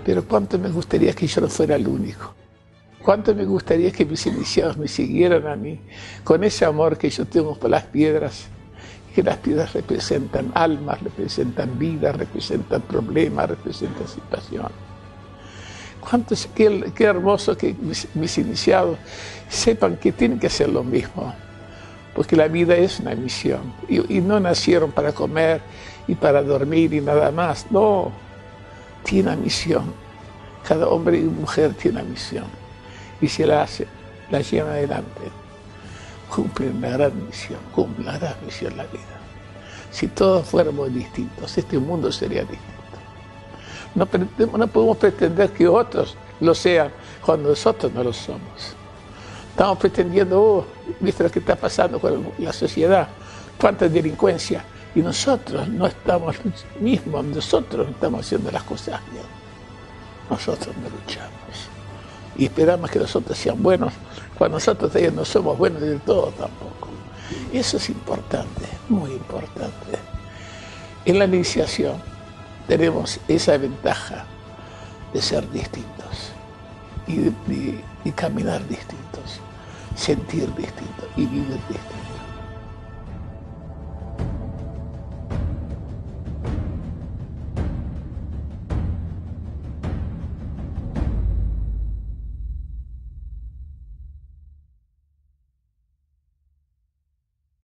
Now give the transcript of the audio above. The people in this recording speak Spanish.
Pero cuánto me gustaría que yo no fuera el único. Cuánto me gustaría que mis iniciados me siguieran a mí, con ese amor que yo tengo por las piedras, que las piedras representan almas, representan vidas, representan problemas, representan situaciones. Qué hermoso que mis iniciados sepan que tienen que hacer lo mismo, porque la vida es una misión, y no nacieron para comer y para dormir y nada más, no, tiene una misión, cada hombre y mujer tiene una misión, y si la hacen, la llevan adelante, cumplen una gran misión, cumplen una gran misión la vida. Si todos fuéramos distintos, este mundo sería distinto. No podemos pretender que otros lo sean cuando nosotros no lo somos. Estamos pretendiendo, ¿viste lo que está pasando con la sociedad? Cuánta delincuencia. Y nosotros no estamos mismos, nosotros no estamos haciendo las cosas bien. Nosotros no luchamos. Y esperamos que nosotros sean buenos, cuando nosotros todavía no somos buenos del todo tampoco. Eso es importante, muy importante. En la iniciación tenemos esa ventaja de ser distintos y caminar distintos, sentir distintos y vivir distintos.